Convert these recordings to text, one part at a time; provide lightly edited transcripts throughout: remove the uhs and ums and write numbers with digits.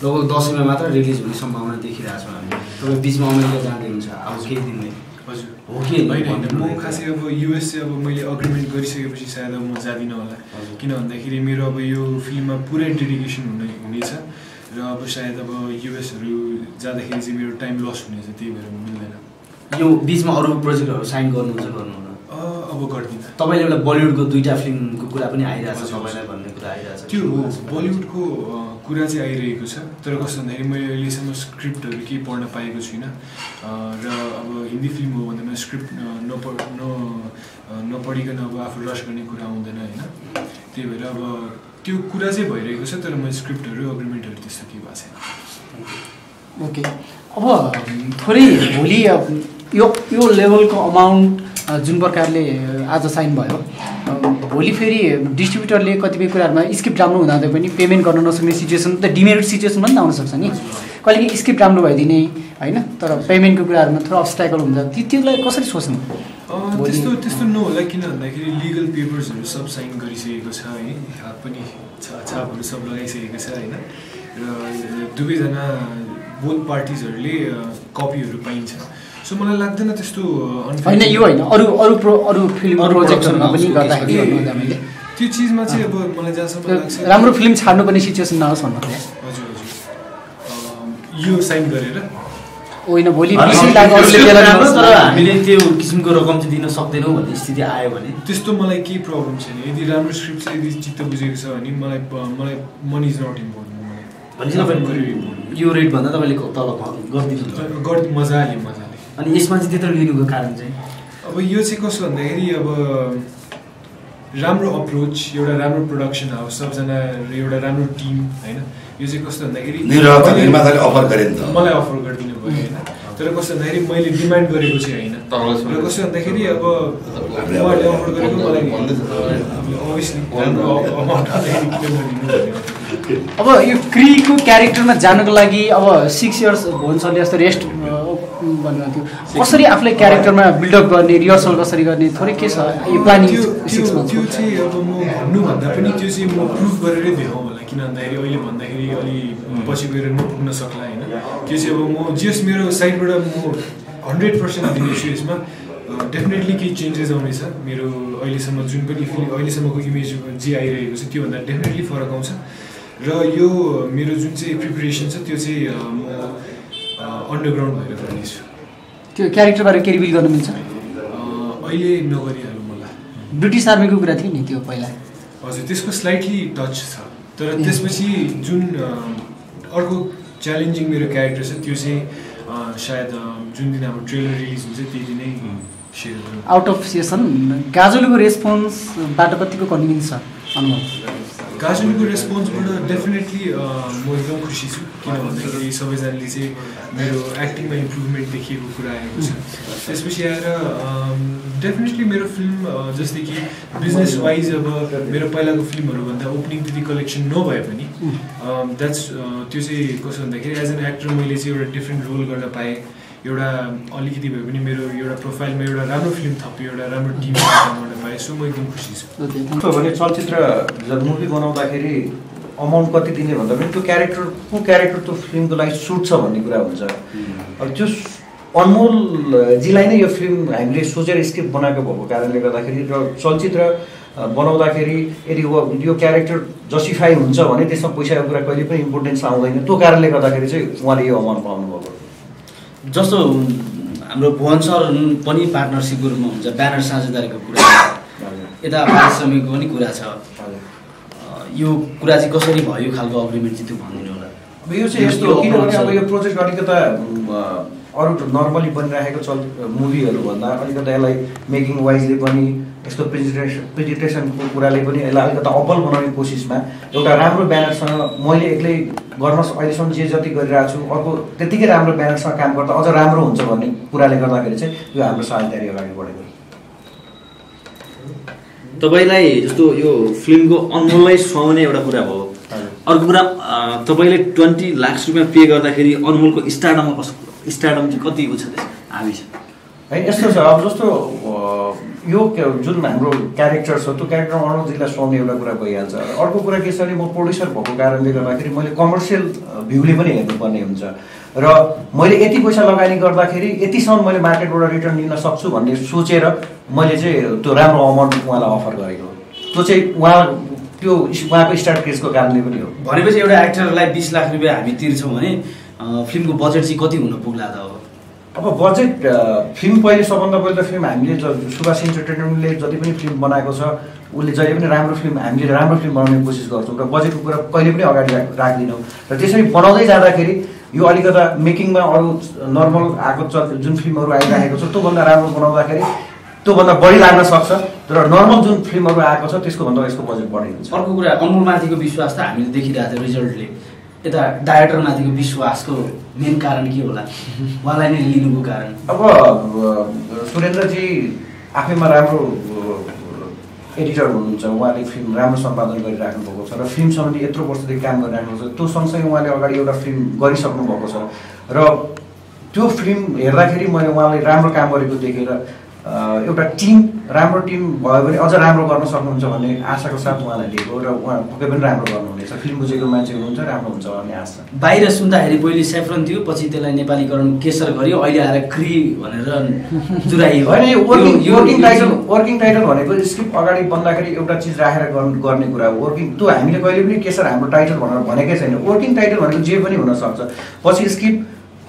लगभग 10 मात्र रिलिज हुने सम्भावना देखिरहेको छौँ हामी। तपाईँ बिचमा अमेरिका जाँदै हुन्छ अब केही दिनमै। हजुर हो कि होइन म खासै अब युएस चाहिँ अब मैले अग्रिमेन्ट गरिसकेपछि सायद अब म जाँदिनँ होला, किन भन्दाखेरि मेरो अब यो फिल्ममा पुरै डेडिकेसन हुनेछ र अब सायद अब युएसहरू जाँदाखेरि चाहिँ मेरो टाइम लस हुनेछ, त्यही भएर मिल्दैन। यो बिचमा अरू प्रोजेक्टहरू साइन गर्नुहुन्छ गर्नुहुन्न? अब गर्दिनँ। तपाईँले एउटा बलिउडको 2टा फिल्मको कुरा पनि आइरहेछ तपाईँलाई भन्ने कुरा आइरहेछ। त्यो हो बलिउडको कुरा चाहिँ आइरहेको छ, तर कस्तो भन्दाखेरि मैले अहिलेसम्म स्क्रिप्टहरू केही पढ्न पाएको छुइनँ र अब हिन्दी फिल्म हो भन्दा स्क्रिप्ट नपढिकन अब आफू रस गर्ने कुरा आउँदैन होइन, त्यही भएर अब त्यो कुरा चाहिँ भइरहेको छ, तर मैले स्क्रिप्टहरू अग्रिमेन्टहरू त्यस्तो केही भएको छैन। ओके, अब थोरै भोलि यो लेभलको अमाउन्ट जुन प्रकारले आज साइन भयो, भोलि फेरि डिस्ट्रिब्युटरले कतिपय कुराहरूमा स्क्रिप्ट राम्रो हुँदा पनि पेमेन्ट गर्न नसक्ने सिचुएसन त डिमेरिट सिचुएसन पनि आउन सक्छ नि। कहिले स्क्रिप्ट राम्रो भइदिने होइन, तर पेमेन्टको कुराहरूमा थोरै अब्स्ट्याकल हुन्छ, त्यसलाई कसरी सोच्नु? त्यस्तो नहोला, किन भन्दाखेरि लिगल पेपर्सहरू सब साइन गरिसकेको छ है, हात पनि छापहरू सब लगाइसकेको छ होइन, र दुवैजना बोथ पार्टिजहरूले कपीहरू पाइन्छ। सो मलाई लाग्दैन त्यस्तो होइन, यो होइन अरू फिल्म प्रोजेक्टहरूमा पनि गर्दाखेरि त्यो चिजमा चाहिँ अब मलाई जहाँसम्म लाग्छ राम्रो फिल्म छाड्नुपर्ने सिचुएसन नहोस् भन्नु। हजुर हजुर, यो साइन गरेर होइन भोलि तर हामीले त्यो किसिमको रकम चाहिँ दिन सक्दैनौँ भन्ने स्थिति आयो भने त्यस्तो मलाई केही प्रब्लम छैन। यदि राम्रो स्क्रिप्ट चाहिँ यदि चित्त बुझेको छ भने मलाई मनी इज नट इम्पोर्टेन्ट। भनेपछि तपाईँ यो रेटभन्दा तपाईँले तल गरिदिनु मजाले। अनि यसमा चाहिँ त्यत्रो लिनुको कारण चाहिँ अब यो चाहिँ कस्तो भन्दाखेरि अब राम्रो अप्रोच, एउटा राम्रो प्रोडक्सन हाउस, सबजना एउटा राम्रो टिम होइन, यो चाहिँ कस्तो भन्दाखेरि निर्माताले अफर गरे नि त, मलाई अफर गरिदिनु भयो होइन, तर कस्तो भन्दाखेरि मैले डिमान्ड गरेको चाहिँ होइन, र कस्तो भन्दाखेरि अब उहाँले अफर गरेको मलाई अभियसली राम्रो अमाउन्ट किन गरिदिनु भन्ने। अब यो क्रीको क्यारेक्टरमा जानको लागि अब 6 इयर्स भुवनसरले जस्तो रेस्ट भन्नुभएको थियो, कसरी आफूलाई क्यारेक्टरमा बिल्डअप गर्ने, रिहर्सल कसरी गर्ने, थोरै के छ यो प्लानिङ? त्यो चाहिँ अब म भन्नुभन्दा पनि त्यो चाहिँ म प्रुभ गरेरै देखाउँ होला, किन भन्दाखेरि अहिले भन्दाखेरि अलि पछि गएर नपुग्न सक्ला होइन। त्यो चाहिँ अब म जस मेरो साइडबाट म 100% दिनेछु यसमा। डेफिनेटली केही चेन्जेस आउनेछ, मेरो अहिलेसम्म जुन पनि अहिलेसम्मको इमेज जे आइरहेको छ त्योभन्दा डेफिनेटली फरक आउँछ, र यो मेरो जुन चाहिँ प्रिपरेसन छ त्यो चाहिँ म अन्डरग्राउन्ड भएर गर्नेछु। त्यो क्यारेक्टरबारे के रिभिल गर्नु मिल्छ? अहिले नगरिहालौँ मलाई। ब्रिटिस आर्मीको कुरा थियो नि त्यो पहिला। हजुर, त्यसको स्लाइटली टच छ, तर त्यसपछि जुन अर्को च्यालेन्जिङ मेरो क्यारेक्टर छ त्यो चाहिँ सायद जुन दिन अब ट्रेलर रिलिज हुन्छ त्यही दिनै सेयर गरौँ। आउट अफ सेसन गाजुलको रेस्पोन्सबाट कतिको कन्भिन्स छ अनुभव? गाजुलको रेस्पोन्सबाट डेफिनेटली म एकदम खुसी छु, किन भन्दाखेरि सबैजनाले चाहिँ मेरो एक्टिङमा इम्प्रुभमेन्ट देखिएको कुरा आएको छ। त्यसपछि आएर डेफिनेटली मेरो फिल्म जस्तै कि बिजनेस वाइज अब मेरो पहिलाको फिल्महरूभन्दा ओपनिङ त्यति कलेक्सन नभए पनि द्याट्स त्यो चाहिँ कसो भन्दाखेरि एज एन एक्टर मैले चाहिँ एउटा डिफ्रेन्ट रोल गर्न पाएँ, एउटा अलिकति भए पनि मेरो एउटा प्रोफाइलमा एउटा राम्रो फिल्म थप्यो, एउटा राम्रो टिम गर्न पाएँ, सो म एकदम खुसी छु। भने चलचित्र जब मुभी बनाउँदाखेरि अमाउन्ट कति दिने भन्दा पनि त्यो क्यारेक्टर त्यो फिल्मको लागि सुट छ भन्ने कुरा हुन्छ। अब त्यो अनमोलजीलाई नै यो फिल्म हामीले सोचेर स्क्रिप्ट बनाएको भएको कारणले गर्दाखेरि र चलचित्र बनाउँदाखेरि यदि यो क्यारेक्टर जस्टिफाई हुन्छ भने त्यसमा पैसाको कुरा कहिले पनि इम्पोर्टेन्स आउँदैन, त्यो कारणले गर्दाखेरि चाहिँ उहाँले यो अमाउन्ट पाउनुभएको। जस्तो हाम्रो भुवन सर पनि पार्टनरसिपको रूपमा हुन्छ, ब्यानर साझेदारीको कुरा, यता पारिश्रमिकको पनि कुरा छ, यो कुरा चाहिँ कसरी भयो खालको अग्रिमेन्ट चाहिँ त्यो भनिदिनु होला। अब यो चाहिँ यस्तो हो किनभने अब यो प्रोजेक्ट अलिकता अरू नर्मली बनिरहेको मुभीहरू भन्दा अलिकता यसलाई मेकिङ वाइजले पनि यस्तो प्रेजेन्टेसनको कुराले पनि यसलाई अलिकता अब्बल बनाउने कोसिसमा एउटा राम्रो ब्यानरसँग मैले एक्लै गर्न अहिलेसम्म जे जति गरिरहेको छु अर्को त्यतिकै राम्रो ब्यानरसँग काम गर्दा अझ राम्रो हुन्छ भन्ने कुराले गर्दाखेरि चाहिँ यो हाम्रो साझेदारी अगाडि बढेको। तपाईँलाई जस्तो यो फिल्मको अनमोललाई सुहाउने एउटा कुरा भयो, अर्को कुरा तपाईँले 20 लाख रुपियाँ पे गर्दाखेरि अनमोलको स्टारडममा स्टारडम चाहिँ कतिको छ हाबी छ? होइन यस्तो छ अब जस्तो यो जुन हाम्रो क्यारेक्टर छ त्यो क्यारेक्टर अनुजितलाई सुहाउने एउटा कुरा भइहाल्छ। अर्को कुरा के छ भने म प्रोड्युसर भएको कारणले गर्दाखेरि मैले कमर्सियल भ्यूले पनि हेर्नुपर्ने हुन्छ र मैले यति पैसा लगानी गर्दाखेरि यतिसम्म मैले मार्केटबाट रिटर्न लिन सक्छु भन्ने सोचेर मैले चाहिँ त्यो राम्रो अमाउन्ट उहाँलाई अफर गरेको हो। त्यो चाहिँ त्यो उहाँको स्टार्ट केसको कारणले पनि हो। भनेपछि एउटा एक्टरलाई 20 लाख रुपियाँ हामी तिर्छौँ भने फिल्मको बजेट चाहिँ कति हुन पुग्ला त अब बजेट फिल्म पहिले सबभन्दा पहिले त फिल्म हामीले सुभाष इन्टरटेनमेन्टले जति पनि फिल्म बनाएको छ उसले जहिले पनि राम्रो फिल्म हामीले राम्रो फिल्म बनाउने कोसिस गर्छौँ र बजेटको कुरा कहिले पनि अगाडि राख्दैनौँ र त्यसरी बनाउँदै जाँदाखेरि यो अलिकता मेकिङमा अरू नर्मल आएको जुन फिल्महरू आइरहेको छ त्योभन्दा राम्रो बनाउँदाखेरि त्योभन्दा बढी लाग्न सक्छ तर नर्मल जुन फिल्महरू आएको छ त्यसको भन्दा यसको बजेट बढी हुन्छ। अर्को कुरा अमुलमाथिको विश्वास त हामीले देखिरहेको थियो रिजल्टले, यता डाइरेक्टरमाथिको विश्वासको मेन कारण के होला, उहाँलाई नै लिनुको कारण? अब सुरेन्द्रजी आफैमा राम्रो एडिटर हुनुहुन्छ, उहाँले फिल्म राम्रो सम्पादन गरिराख्नु भएको छ र फिल्म सम्बन्धी यत्रो वर्षदेखि काम गरिराख्नु छ। त्यो सँगसँगै उहाँले अगाडि एउटा फिल्म गरिसक्नु भएको छ र त्यो फिल्म हेर्दाखेरि मैले उहाँले राम्रो काम गरेको देखेर एउटा टिम राम्रो टिम भयो भने अझ राम्रो गर्न सक्नुहुन्छ भन्ने आशाको साथ उहाँलाई लिएको र उहाँ पक्कै पनि राम्रो गर्नुहुनेछ। फिल्म बुझेको मान्छे हुनुहुन्छ, राम्रो हुन्छ भन्ने आशा। बाहिर सुन्दाखेरि पहिले सेफ्रन थियो, पछि त्यसलाई नेपालीकरण केसर गर्यो, अहिले आएर क्री भनेर जुराइयो। होइन यो वर्किङ टाइटल भनेको स्क्रिप्ट अगाडि बन्दाखेरि एउटा चिज राखेर गर्ने कुरा हो। वर्किङ त्यो हामीले कहिले पनि केसर हाम्रो टाइटल भनेर भनेकै छैन। वर्किङ टाइटल भनेको जे पनि हुनसक्छ। पछि स्क्रिप्ट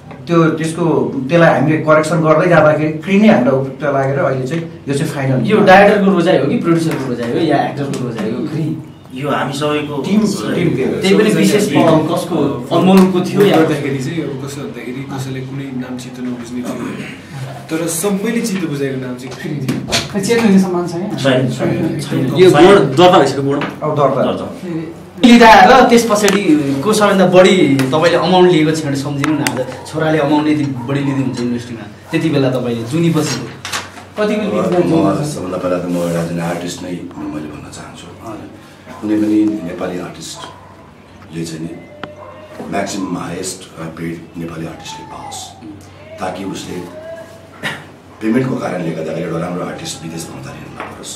त्यसलाई हामीले करेक्सन गर्दै जाँदाखेरि क्री नै हामीलाई उपयुक्त लागेर अहिले चाहिँ यो चाहिँ फाइनल। यो डाइरेक्टरको रोजाइ हो कि प्रोड्युसरको रोजाइ हो या एक्टरको रोजाइ हो क्री? यो हामी सबैको टिम त्यही पनि विशेष कसको अनमोलको थियो या गर्दाखेरि चाहिँ अब कस्तो भन्दाखेरि कसैले कुनै नाम चित्त नबुझ्ने थियो तर सबैले चित्त बुझाएको नाम चाहिँ क्री थियो। चेन्ज हुने सम्मान छैन। यो बोर्ड दर्ता भइसक्यो, बोर्ड अब दर्ता लिँदा र त्यस पछाडिको सबैभन्दा बढी तपाईँले अमाउन्ट लिएको क्षण सम्झिनु न। आज छोराले अमाउन्ट यति बढी लिँदै हुन्छ इन्डस्ट्रीमा, त्यति बेला तपाईँले जुनीपछि कतिको लिँदा? सबभन्दा पहिला त म एउटा जुन आर्टिस्ट नै मैले भन्न चाहन्छु, कुनै पनि नेपाली आर्टिस्टले चाहिँ नि म्याक्सिमम् हाइएस्ट पेड नेपाली आर्टिस्टले पाओस्, ताकि उसले पेमेन्टको कारणले गर्दाखेरि एउटा राम्रो आर्टिस्ट विदेश भ्रमण नपरोस्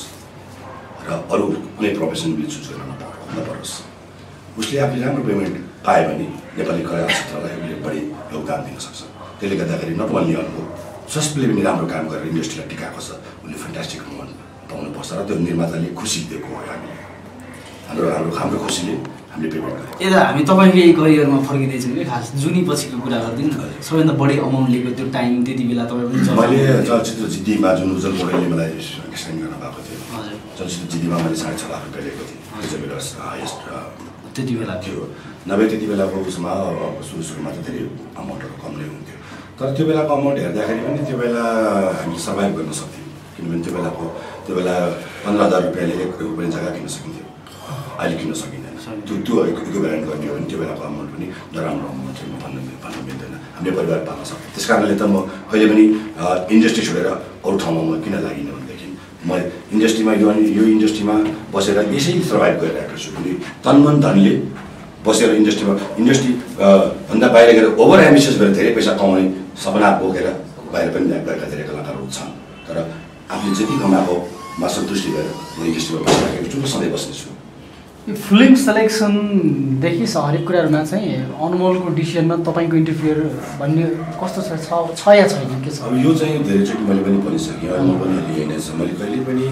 र अरू कुनै प्रोफेसनले चुज गर्न नपरोस्। उसले आफूले राम्रो पेमेन्ट पायो भने नेपाली कला क्षेत्रलाई उसले बढी योगदान दिन सक्छ। त्यसले गर्दाखेरि नट ओन्ली अर्को जसले पनि राम्रो काम गरेर इन्डस्ट्रीलाई टिकाएको छ उसले फ्यान्टास्टिक अमाउन्ट पाउनुपर्छ र त्यो निर्माताले खुसी दिएको हो। हामीले हाम्रो खुसीले हामीले पेमेन्ट गरेँ। यता हामी तपाईँको यही करियरमा फर्किँदैछौँ कि खास जुनी पछिको कुरा गरिदिनु न। सबैभन्दा बढी अमाउन्ट लिएको त्यो टाइम त्यति बेला तपाईँ पनि? मैले चलचित्र जिद्दीमा जुन उज्जवल पौडेलले मलाई साइन गर्नु भएको थियो, चलचित्र जिद्दीमा मैले 6.5 लाख रुपियाँ लिएको थिएँ। त्यो बेला हाइएस्ट त्यति बेला थियो। नभए त्यति बेलाको उसमा सुरुमा त धेरै अमाउन्टहरू कम नै हुन्थ्यो, तर त्यो बेलाको अमाउन्ट हेर्दाखेरि पनि त्यो बेला हामी सर्भाइभ गर्न सक्थ्यौँ। किनभने त्यो बेला 15,000 रुपियाँले 1 करोड रुपियाँ जग्गा किन्न सकिन्थ्यो, अहिले किन्न सकिँदैन। त्यो इक्विभ्यालेन्ट गर्ने हो भने त्यो बेलाको अमाउन्ट पनि नराम्रो अमाउन्ट चाहिँ भन्नु मिल्दैन। हामीले परिवार पाल्न सक्छौँ। त्यस कारणले त म कहिले पनि इन्डस्ट्री छोडेर अरू ठाउँमा म किन लागिनँ भनेदेखि म इन्डस्ट्रीमा यो इन्डस्ट्रीमा बसेर यसै सर्भाइभ गरिरहेको छु। भने तनमन धनले बसेर इन्डस्ट्री भन्दा बाहिर गएर ओभर एम्बिसियस गरेर धेरै पैसा कमाउने सपना बोकेर बाहिर पनि गएका धेरै कलाकारहरू छन्, तर आफूले जति कमाएकोमा सन्तुष्टि गरेर म इन्डस्ट्रीमा बसिरहेको छु र सधैँ बस्नेछु। यो फिल्म सेलेक्सनदेखि हरेक कुराहरूमा चाहिँ अनमोलको डिसिजनमा तपाईँको इन्टरफियर भन्ने कस्तो छ या छैन के छ? अब यो चाहिँ धेरैचोटि मैले पनि भनिसकेँ, अनमोल पनि यही नै छ। मैले कहिले पनि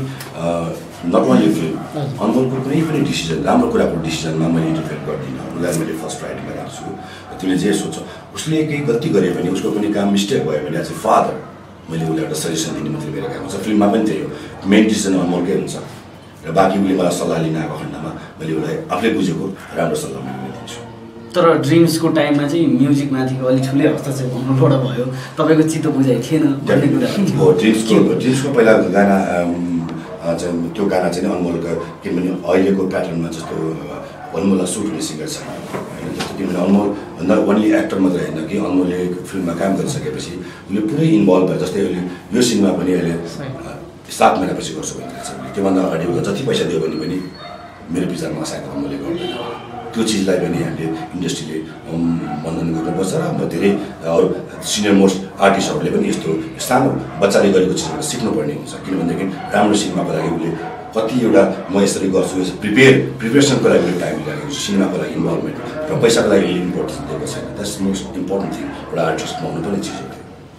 नट ओन्ली फिल्म अनमोलको कुनै पनि डिसिजन राम्रो कुराको डिसिजनमा मैले इन्टरफियर गर्दिनँ। उसलाई मैले फर्स्ट राइट गरेको छु। त्यसले जे सोच्छ, उसले केही गल्ती गर्यो भने, उसको कुनै काम मिस्टेक भयो भने एज ए फादर मैले उसलाई एउटा सजेसन दिने मात्रै मेरो काम हुन्छ। फिल्ममा पनि त्यही हो, मेन डिसिजन अनमोलकै हुन्छ र बाँकी उसले मलाई सल्लाह लिन आएको खण्डमा मैले उसलाई आफूले बुझेको राम्रो सल्लाह मैले दिन्छु। तर ड्रिम्सको टाइममा चाहिँ म्युजिकमाथिको अलिक ठुलै हस्तक्षेप हुनुबाट भयो, तपाईँको चित्त बुझाइ थिएन भन्ने कुरा हो। ड्रिम्सको पहिला गाना चाहिँ त्यो गाना चाहिँ अनमोलको, किनभने अहिलेको प्याटर्नमा जस्तो अनमोललाई सुट हुने सिङ्गर छैन होइन। जस्तो किनभने अनमोल भन्दा ओन्ली एक्टर मात्रै होइन कि अनमोलले फिल्ममा काम गरिसकेपछि उसले पुरै इन्भल्भ भयो। जस्तै अहिले यो सिनेमा पनि अहिले 7 महिनापछि गर्छु भनिरहेको छ। त्योभन्दा अगाडि उसलाई जति पैसा दियो भने पनि मेरो विचारमा सायद अमलले गर्दैन। त्यो चिजलाई पनि हामीले इन्डस्ट्रीले बन्धन गर्नुपर्छ र धेरै अरू सिनियर मोस्ट आर्टिस्टहरूले पनि यस्तो सानो बच्चाले गरेको चिजबाट सिक्नुपर्ने हुन्छ। किनभनेदेखि राम्रो सिनेमाको लागि उसले कति एउटा म यसरी गर्छु प्रिपेरेसनको लागि टाइम लिएको छु, सिनेमाको लागि इन्भल्भमेन्ट र पैसाको लागि इम्पोर्टेन्स दिएको छैन। द्याट्स मोस्ट इम्पोर्टेन्ट थिङ एउटा आर्टिस्टमा हुनुपर्ने चिज हो।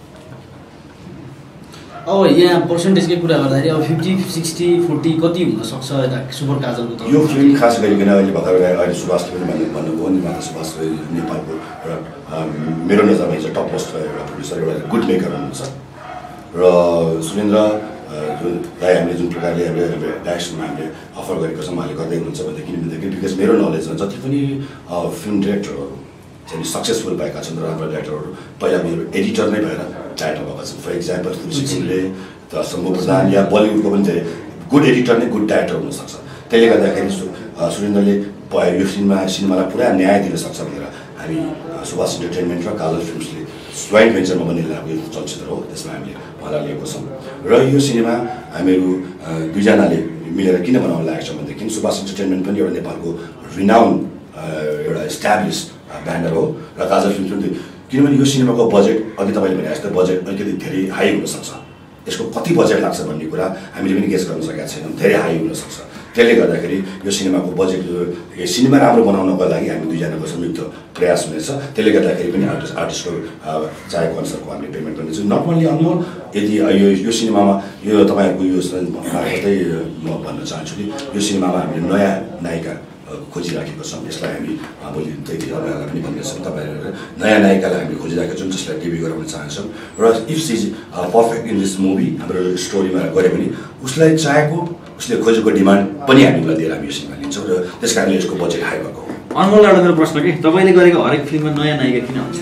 अब यहाँ पर्सेन्टेजकै कुरा गर्दाखेरि अब 50-60-40 कति हुनसक्छ यता सुपर काजलको त? यो फिल्म खास गरिकन अहिले भर्खर अहिले सुभाषले पनि भन्नुभयो निर्माता सुभाष नेपालको एउटा मेरो नजरमा चाहिँ टप मोस्ट एउटा प्रड्युसर एउटा गुड मेकर हुनुहुन्छ र सुरेन्द्र राई हामीले जुन प्रकारले हामीले डाइरेक्सनमा हामीले अफर गरेको छौँ उहाँले गर्दै हुनुहुन्छ भनेदेखि बिकज मेरो नलेजमा जति पनि फिल्म डिरेक्टरहरू चाहिँ सक्सेसफुल भएका छन् राम्रो डाइरेक्टरहरू पहिला मेरो एडिटर नै भएर टाइटल भएका छन्। फर इक्जाम्पल तुलसी सिंहले त शम्भु प्रधान या बलिउडको पनि धेरै गुड एडिटर नै गुड डाइरेक्टर हुनसक्छ। त्यसले गर्दाखेरि सुरेन्द्रले यो सिनेमालाई पुरा न्याय दिन सक्छ भनेर हामी सुभाष इन्टरटेनमेन्ट र काजल फिल्म्सले जोइन्ट भेन्चरमा बनिरहेको यो चलचित्र हो, त्यसमा हामीले उहाँलाई लिएको छौँ र यो सिनेमा हामीहरू दुईजनाले मिलेर किन बनाउन लागेको छ भनेदेखि सुभाष इन्टरटेनमेन्ट पनि एउटा नेपालको रिनाउन एउटा इस्ट्याब्लिस ब्यानर हो र काजल फिल्म पनि, किनभने यो सिनेमाको बजेट अघि तपाईँले भने जस्तो बजेट अलिकति धेरै हाई हुनसक्छ। यसको कति बजेट लाग्छ भन्ने कुरा हामीले पनि गेस गर्न सकेका छैनौँ, धेरै हाई हुनसक्छ। त्यसले गर्दाखेरि यो सिनेमाको बजेट यो सिनेमा राम्रो बनाउनको लागि हामी दुईजनाको संयुक्त प्रयास हुनेछ। त्यसले गर्दाखेरि पनि आर्टिस्टको चाहेको अनुसारको हामीले पेमेन्ट गर्नेछौँ। नट ओन्ली अनमोल, यदि यो सिनेमामा यो तपाईँहरूको यो मार्फतै म भन्न चाहन्छु कि यो सिनेमामा हामीले नयाँ नायिका खोजिराखेको छौँ। यसलाई हामी भोलि तपाईँहरूलाई पनि भन्नेछौँ, तपाईँहरू नयाँ नायिकालाई हामीले खोजिराखेका छौँ जसलाई डेब्यू गराउन चाहन्छौँ र if she is perfect in this movie हाम्रो स्टोरीमा गऱ्यो भने उसलाई चाहेको उसले खोजेको डिमान्ड पनि हामीलाई दिएर हामी यो सिनेमा लिन्छौँ र त्यस कारणले यसको बजेट हाई भएको हो। अनमोल एउटा मेरो प्रश्न के तपाईँले गरेको हरेक फिल्ममा नयाँ नायिका किन हुन्छ?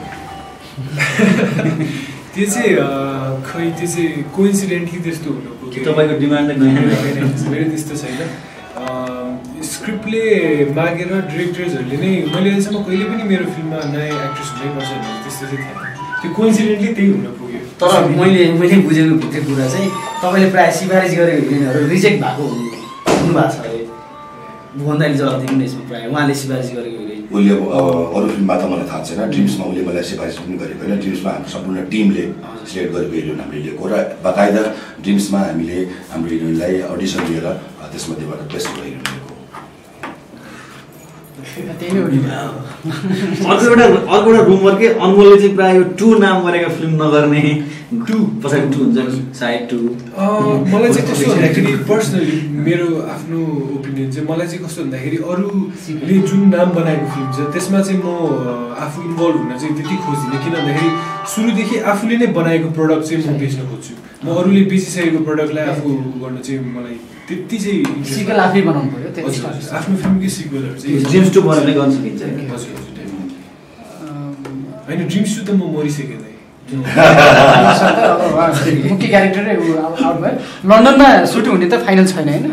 त्यो चाहिँ खै त्यो चाहिँ कोइन्सिडेन्टली त्यस्तो हुनु तपाईँको डिमान्डले नयाँ नायिका? मेरो त्यस्तो छैन। स्क्रिप्टले मागेर डिरेक्टर्सहरूले नै मैले अहिलेसम्म कहिले पनि मेरो फिल्ममा नयाँ एक्ट्रेस हुनैपर्छ भने त्यस्तो चाहिँ थिएन। त्यो कोइन्सिडेन्टली त्यही हुन पुग्यो। तर मैले बुझेको भित्र कुरा चाहिँ तपाईँले प्रायः सिफारिस गरेको हिरोइनहरू रिजेक्ट भएको हुनुभएको छ अरे। भुवन दाइले जवाब दिनु यसमा प्रायः उहाँले सिफारिस गरेको हिरोइन उसले अरू फिल्ममा त मलाई थाहा छैन, ड्रिम्समा उसले मलाई सिफारिस पनि गरेको होइन। ड्रिम्समा हाम्रो सम्पूर्ण टिमले सिलेक्ट गरेको हिरोइन हामीले लिएको र बाकायदा ड्रिम्समा हामीले हाम्रो हिरोइनलाई अडिसन दिएर त्यसमध्येबाट बेस्ट हिरोइन लिएको। अर्को एउटा रुमर के अनमोलले चाहिँ प्रायः यो 2 नाम गरेको फिल्म नगर्ने, 2 पछाडि 2 हुन्छ नि सायद 2। मलाई चाहिँ कस्तो भन्दाखेरि पर्सनली मेरो आफ्नो ओपिनियन चाहिँ मलाई चाहिँ कस्तो भन्दाखेरि अरूले जुन नाम बनाएको फिल्म छ त्यसमा चाहिँ म आफू इन्भल्भ हुन चाहिँ त्यति खोज्दिनँ। किन भन्दाखेरि सुरुदेखि आफूले नै बनाएको प्रडक्ट चाहिँ म बेच्न खोज्छु। म अरूले बेचिसकेको प्रडक्टलाई आफू गर्न चाहिँ मलाई त्यति चाहिँ सिक्वेल आफै बनाउनु पर्यो। आफ्नो फिल्मकै सिक्वेलहरू चाहिँ ड्रिम्स 2 बनाउने गर्न सकिन्छ होइन। ड्रिम्स 2 त म मरिसकेँ मुख्य क्यारेक्टरै आउट भयो। लन्डनमा सुटिङ हुने त फाइनल छैन होइन?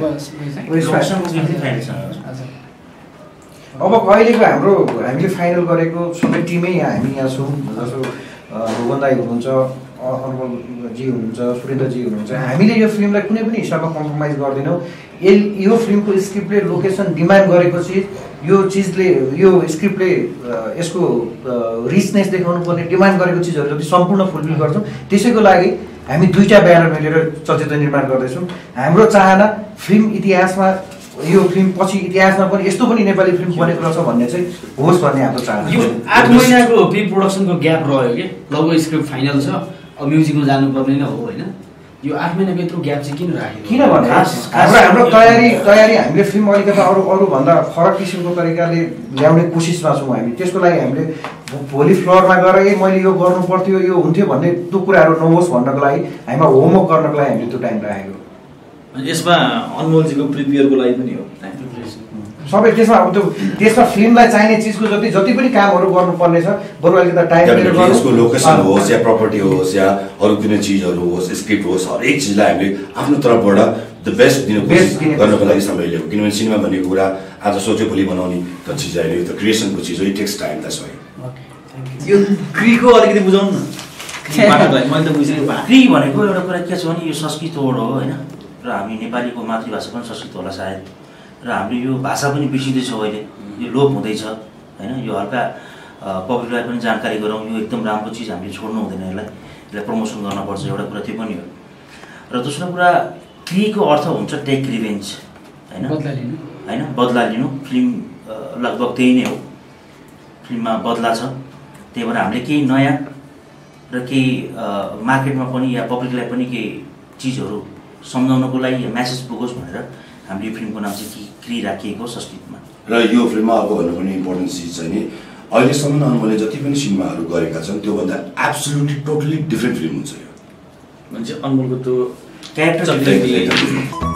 अब अहिलेको हामीले फाइनल गरेको सबै टिमै हामी यहाँ छौँ। जस्तो भुवन दाई हुनुहुन्छ, अनमोलजी हुनुहुन्छ, सुरेन्द्रजी हुनुहुन्छ। हामीले यो फिल्मलाई कुनै पनि हिसाबमा कम्प्रोमाइज गर्दैनौँ। यो फिल्मको स्क्रिप्टले लोकेसन डिमान्ड गरेपछि यो चिजले यो स्क्रिप्टले यसको रिचनेस देखाउनु पर्ने डिमान्ड गरेको चिजहरू जति सम्पूर्ण फुलफिल गर्छौँ। त्यसैको लागि हामी 2टा ब्यानर मिलेर चलचित्र निर्माण गर्दैछौँ। हाम्रो चाहना फिल्म इतिहासमा यो फिल्म पछि इतिहासमा पनि यस्तो पनि नेपाली फिल्म बनेको रहेछ भन्ने चाहिँ होस् भन्ने हाम्रो चाहना। यो 8 महिनाको प्री प्रोडक्सनको ग्याप रह्यो कि लगभग स्क्रिप्ट फाइनल छ, अब म्युजिकमा जानुपर्ने नै हो होइन? यो 8 महिनाको यत्रो ग्याप चाहिँ किन राख्यो? किनभने हाम्रो तयारी हामीले फिल्म अलिकति अरूभन्दा फरक किसिमको तरिकाले ल्याउने कोसिसमा छौँ हामी। त्यसको लागि हामीले भोलि फ्लोरमा गएर मैले यो गर्नु पर्थ्यो यो हुन्थ्यो भन्ने त्यो कुराहरू नहोस् भन्नको लागि हामीमा होमवर्क गर्नको लागि हामीले त्यो टाइम राखेको। यसमा अनमोलजीको प्रिपेयरको लागि पनि हो सबै त्यसमा। अब त्यसमा फिल्मलाई चाहिने चिजको जति पनि कामहरू गर्नुपर्ने छ बरु अलिकति टाइम दिएर गर्नु। यसको लोकेसन होस् या प्रपर्टी होस् या अरू कुनै चिजहरू होस्, स्क्रिप्ट होस्, हरेक चिजलाई हामीले आफ्नो तर्फबाट द बेस्ट दिने कोसिस गर्नको लागि समय लिएको। किनभने सिनेमा भनेको कुरा आज सोच्यो भोलि बनाउने त चिज होइन, यो त क्रिएसनको चिज हो। It takes time. That's why यो क्रीको अलिकति बुझाउनु न। मैले त बुझेँ क्री भनेको एउटा कुरा के छ भने यो संस्कृत वर्ड हो होइन? र हामी नेपालीको मातृभाषा पनि संस्कृत होला सायद। र र हाम्रो यो भाषा पनि बिर्सिँदैछ अहिले, यो लोप हुँदैछ होइन। यो हल्का पब्लिकलाई पनि जानकारी गरौँ, यो एकदम राम्रो चिज हामीले छोड्नु हुँदैन, यसलाई प्रमोसन गर्नुपर्छ, एउटा कुरा त्यो पनि हो। र दोस्रो कुरा क्रीको अर्थ हुन्छ टेक रिभेन्ज होइन, बदला लिनु। फिल्म लगभग त्यही नै हो, फिल्ममा बदला छ, त्यही भएर हामीले केही नयाँ र केही मार्केटमा पनि या पब्लिकलाई पनि केही चिजहरू सम्झाउनको लागि या म्यासेज पुगोस् भनेर हामीले फिल्मको नाम चाहिँ क्री राखिएको संस्कृतमा। र यो फिल्ममा अर्को भन्नुपर्ने इम्पोर्टेन्ट चिज चाहिँ नि अहिलेसम्म अनमोलले जति पनि सिनेमाहरू गरेका छन् त्योभन्दा एब्सोल्युटली टोटली डिफ्रेन्ट फिल्म हुन्छ यो। मान्छे अनमोलको त्यो क्यारेक्टर